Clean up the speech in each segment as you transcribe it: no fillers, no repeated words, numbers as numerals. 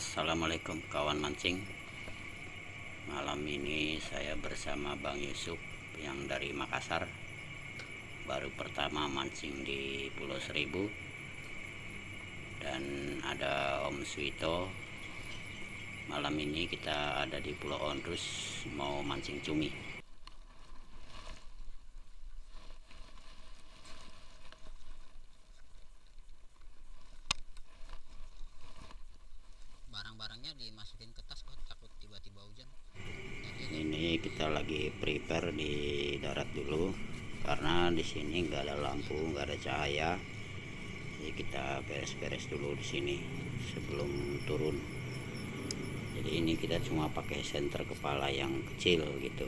Assalamualaikum kawan mancing. Malam ini saya bersama Bang Yusuf yang dari Makassar. Baru pertama mancing di Pulau Seribu. Dan ada Om Swito. Malam ini kita ada di Pulau Ondrus mau mancing cumi. Barang-barangnya dimasukin ke tas kok, takut tiba-tiba hujan. Ini kita lagi prepare di darat dulu karena di sini nggak ada lampu, nggak ada cahaya. Jadi kita beres-beres dulu di sini sebelum turun. Jadi ini kita cuma pakai senter kepala yang kecil gitu.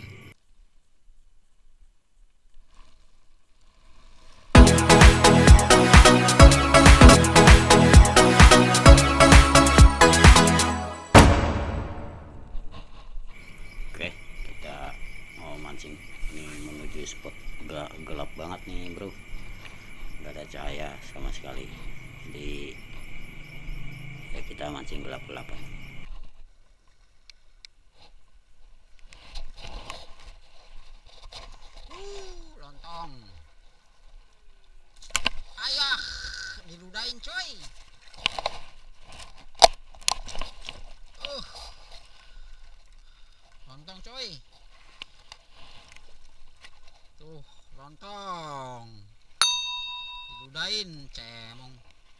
Oke, kita mau mancing. Ini menuju spot gelap banget nih bro, nggak ada cahaya sama sekali. Jadi ya kita mancing gelap-gelapan. Lontong. Ayah, diludahin coy. Lontong coy. Tuh, lontong. Diludahin, cemong.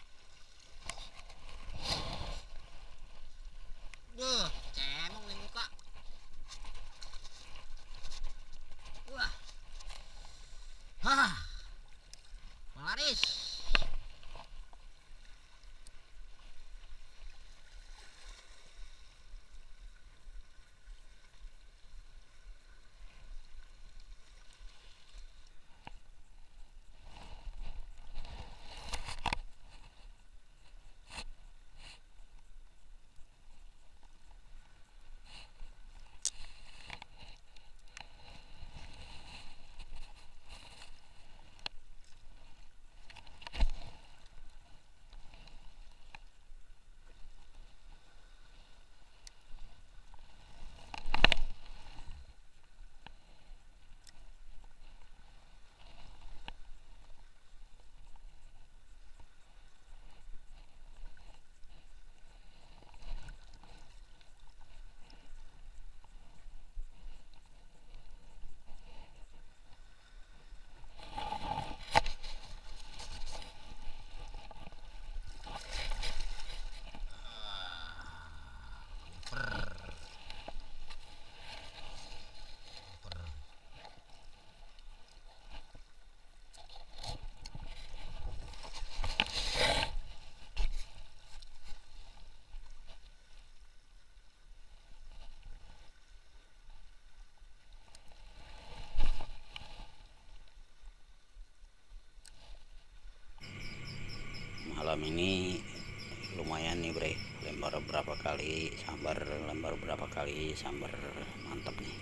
Cemong nih muka. Wah. Hah. Laris. Malam ini lumayan nih bre, lembar berapa kali sambar, mantap nih.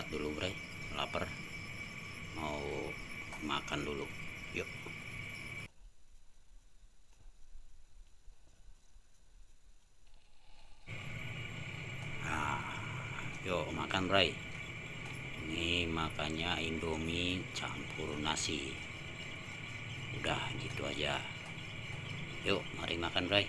istirahat dulu bre, lapar, mau makan dulu. Yuk. Nah, yuk makan bre. Ini makannya Indomie campur nasi. Udah gitu aja. Yuk mari makan bre.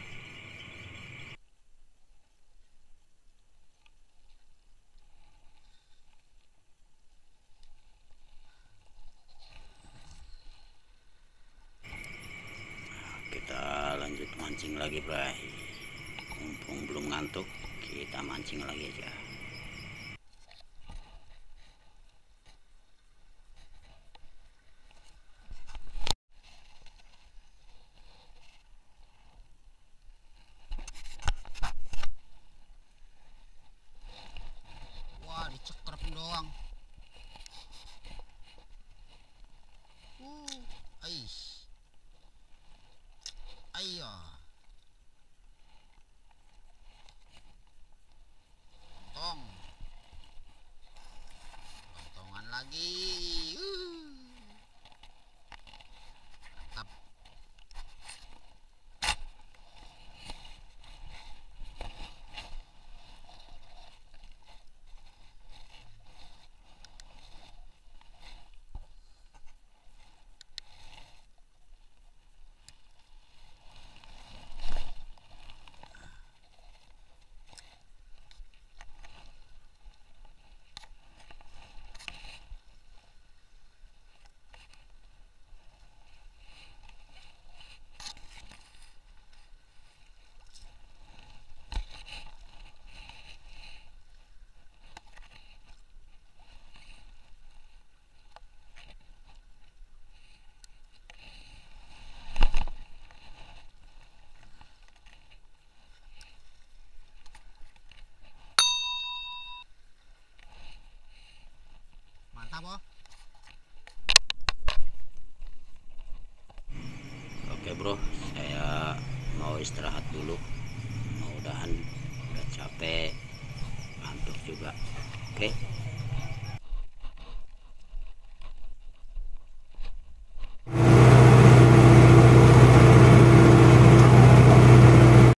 Kita lanjut mancing lagi bray. Mumpung belum ngantuk, kita mancing lagi aja. Wah, dicekrep doang. Ais. Ayo. Tong. Tongan lagi. Mantap. Mantap oh. Oke bro, saya mau istirahat dulu. Mudah-mudahan udah capek, ngantuk juga. Oke.